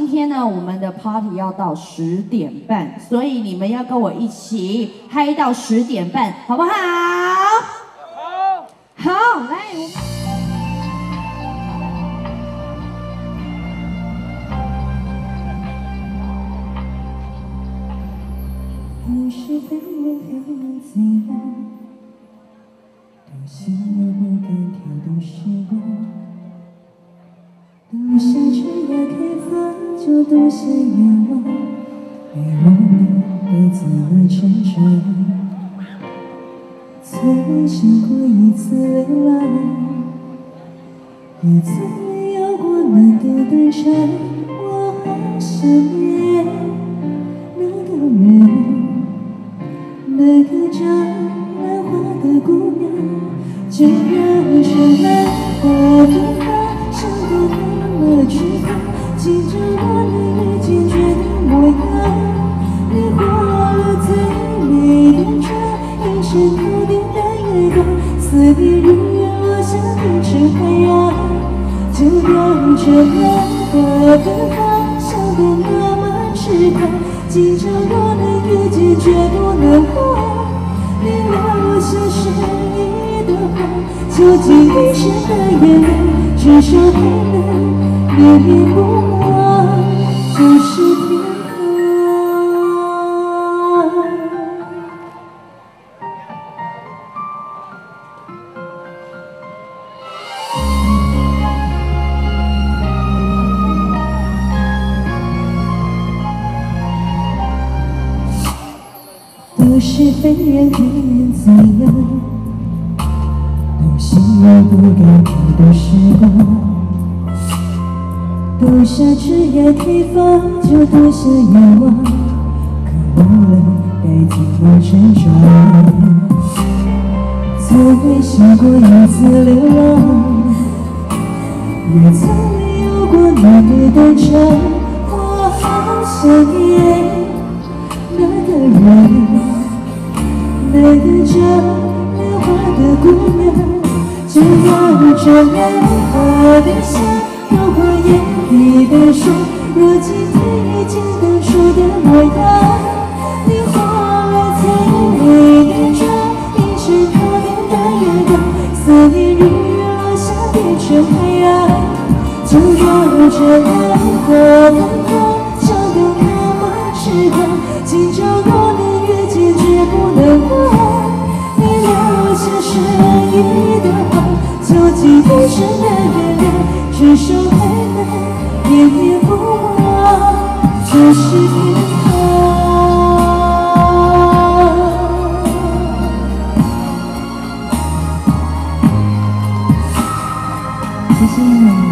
今天呢，我们的 party 要到10点半，所以你们要跟我一起嗨到10点半，好不好？好，好，来。 都是被人很自然，都心有不敢跳动时光，都下枝桠开放，就都想愿望，被我们被自我成长。从未想过一次流浪，也从没有过难得登场。我好想念那个人。那个长兰花的姑娘，就让这兰花芬芳，像朵那么绽放，紧着我那个坚决的模样。你画了最美的妆，映衬头顶的月光，思念如月落下变成海洋。就让这兰花芬芳，像朵那么痴狂，今朝若能遇见，绝不能忘。你留下深意的话，究竟一生的眼泪，至少还能念念不忘，就是天堂。都是非人黑人自由，都心有不敢跳的时光，都下枝桠开放，就多想愿望，可忘了该自我成长。从未想过一次流浪，也从没有过难得登场。我好想念那个人。那个长兰花的姑娘，就让这兰花的香融化眼底的水。若今天遇见当初的模样，你化了最美的妆，映衬头顶的月光，思念如雨落下变成海洋。就让这兰花芬芳，像朵那么痴狂，今朝若能遇见，绝不能忘。你留下深意的话，究竟一生的原谅，至少还能念念不忘，就是天堂。谢谢你。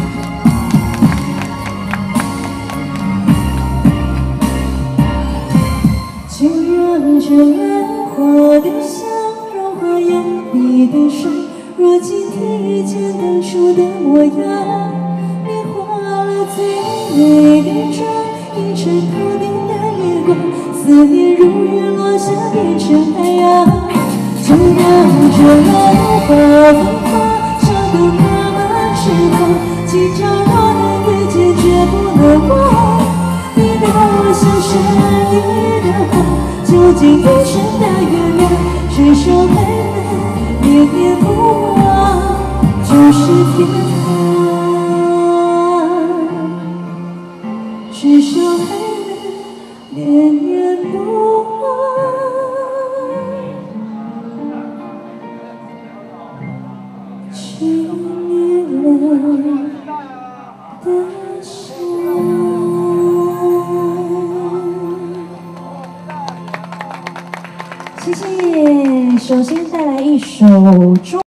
就让这兰花的香融化眼底的水。若今天遇见当初的模样，你化了最美的妆，映衬头顶的月光，思念如雨落下变成海洋。就让这兰花芬芳，像朵那么痴狂，今朝若能遇见，绝不能忘。你留下深意的话，究竟一生的原谅，至少还能念念不忘，就是天堂。至少还能念念不忘，去年了的伤。谢谢。首先带来一首《祝